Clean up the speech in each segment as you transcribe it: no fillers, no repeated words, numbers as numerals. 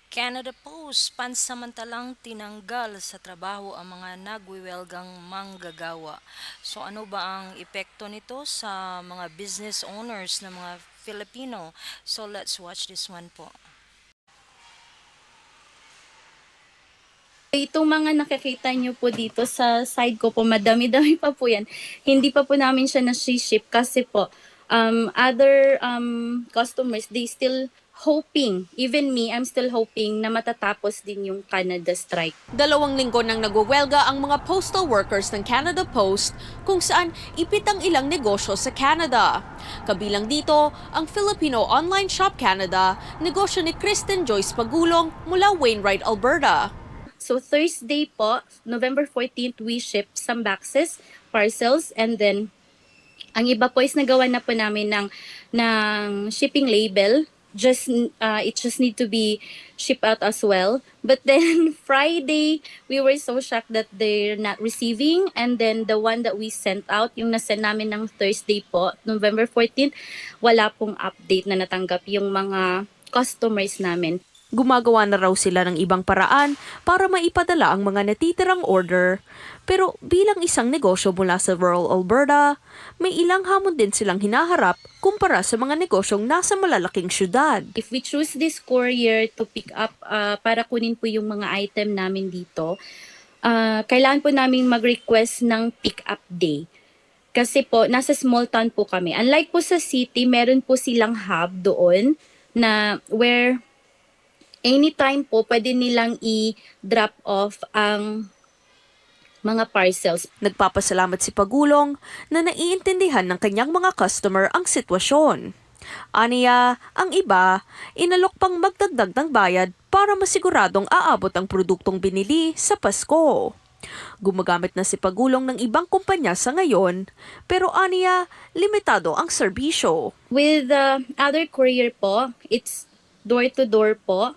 Canada Post, pansamantalang tinanggal sa trabaho ang mga nagwiwelgang manggagawa. So ano ba ang epekto nito sa mga business owners ng mga Filipino? So let's watch this one po. Itong mga nakikita nyo po dito sa side ko po, madami-dami pa po yan. Hindi pa po namin siya na-ship kasi po, other customers, they still hoping, even me, I'm still hoping na matatapos din yung Canada strike. 2 linggo nang nagwewelga ang mga postal workers ng Canada Post kung saan ipit ang ilang negosyo sa Canada. Kabilang dito ang Filipino Online Shop Canada, negosyo ni Kristen Joyce Pagulong mula Wainwright, Alberta. So Thursday po, November 14th, we ship some boxes, parcels, and then ang iba po is nagawa na po namin ng shipping label. It just need to be shipped out as well. But then Friday, we were so shocked that they're not receiving. And then the one that we sent out, yung nasend namin ng Thursday po, November 14th, wala pong update na natanggap yung mga customers namin. Gumagawa na raw sila ng ibang paraan para maipadala ang mga natitirang order. Pero bilang isang negosyo mula sa rural Alberta, may ilang hamon din silang hinaharap kumpara sa mga negosyong nasa malalaking syudad. If we choose this courier to pick up para kunin po yung mga item namin dito, kailangan po namin mag-request ng pick-up day. Kasi po, nasa small town po kami. Unlike po sa city, meron po silang hub doon na where anytime po pwede nilang i-drop off ang mga parcels. Nagpapasalamat si Pagulong na naiintindihan ng kanyang mga customer ang sitwasyon. Aniya, ang iba, inalok pang magdagdag ng bayad para masiguradong aabot ang produktong binili sa Pasko. Gumagamit na si Pagulong ng ibang kumpanya sa ngayon, pero aniya, limitado ang serbisyo. With the other courier po, it's door-to-door po.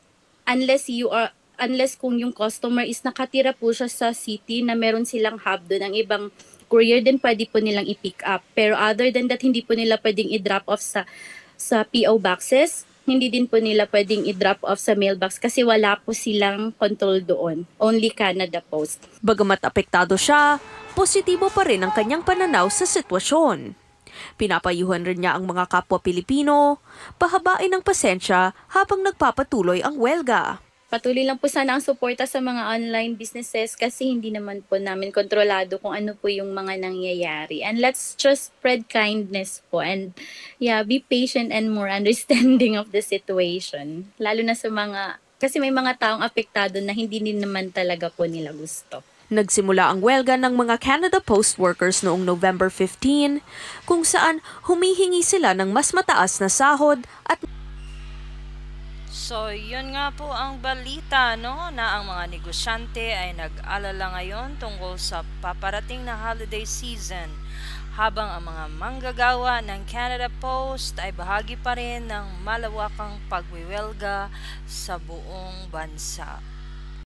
Unless kung yung customer is nakatira po siya sa city na meron silang hub doon, ang ibang courier din pwede po nilang i-pick up. Pero other than that, hindi po nila pwedeng i-drop off sa PO boxes. Hindi din po nila pwedeng i-drop off sa mailbox kasi wala po silang control doon. Only Canada Post. Bagamat apektado siya, positibo pa rin ang kanyang pananaw sa sitwasyon. Pinapayuhan rin niya ang mga kapwa Pilipino, pahabain ng pasensya habang nagpapatuloy ang welga. Patuloy lang po sana ang suporta sa mga online businesses kasi hindi naman po namin kontrolado kung ano po yung mga nangyayari. And let's just spread kindness po and be patient and more understanding of the situation. Lalo na sa kasi may mga taong apektado na hindi din naman talaga po nila gusto. Nagsimula ang welga ng mga Canada Post workers noong November 15, kung saan humihingi sila ng mas mataas na sahod at So, yun nga po ang balita, no, na ang mga negosyante ay nag-alala ngayon tungkol sa paparating na holiday season, habang ang mga manggagawa ng Canada Post ay bahagi pa rin ng malawakang pagwiwelga sa buong bansa.